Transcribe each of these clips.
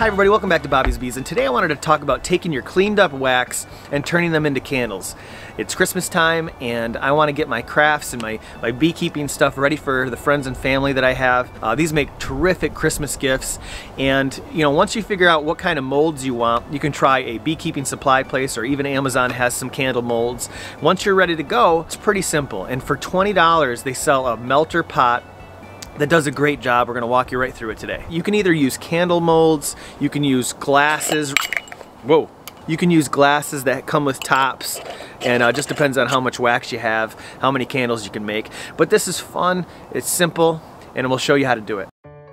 Hi everybody, welcome back to Bobby's Bees, and today I wanted to talk about taking your cleaned up wax and turning them into candles. It's Christmas time and I want to get my crafts and my beekeeping stuff ready for the friends and family that I have. These make terrific Christmas gifts, and once you figure out what kind of molds you want, you can try a beekeeping supply place, or even Amazon has some candle molds. Once you're ready to go, it's pretty simple, and for $20 they sell a melter pot that does a great job. We're going to walk you right through it today. You can either use candle molds, you can use glasses, you can use glasses that come with tops, and it just depends on how much wax you have, how many candles you can make. But this is fun, it's simple, and we'll show you how to do it.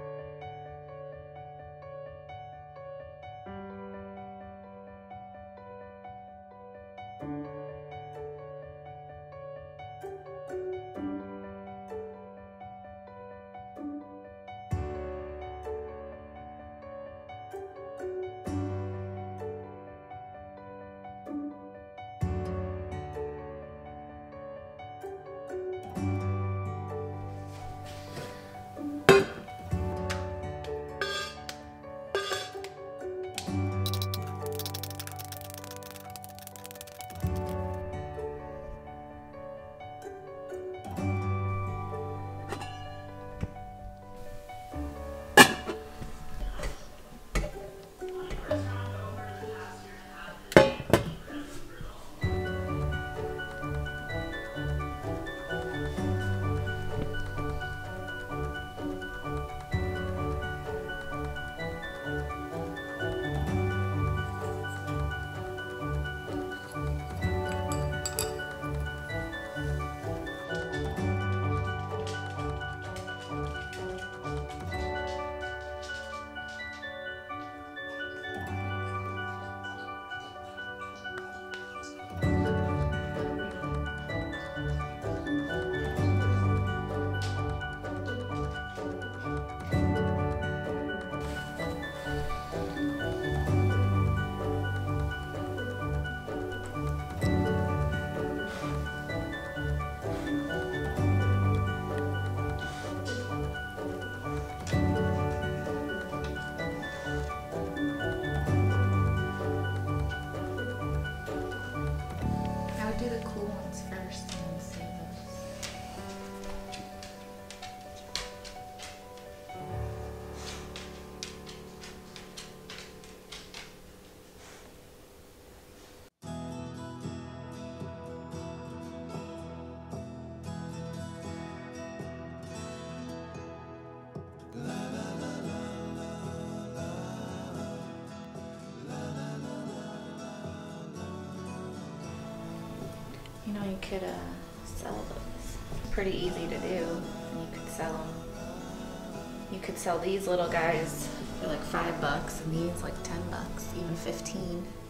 Do the cool ones first and then save those. You could sell those. Pretty easy to do. And you could sell them. You could sell these little guys for like $5 and these like $10, even 15.